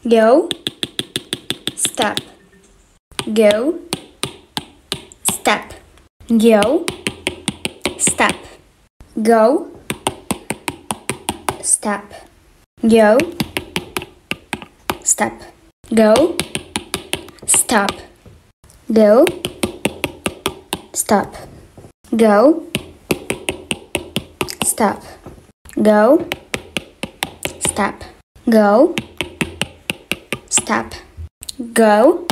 go, stop, go, stop, go, stop, go, stop, go, stop, go, stop, go, stop, go, stop, go, stop, go, stop, go,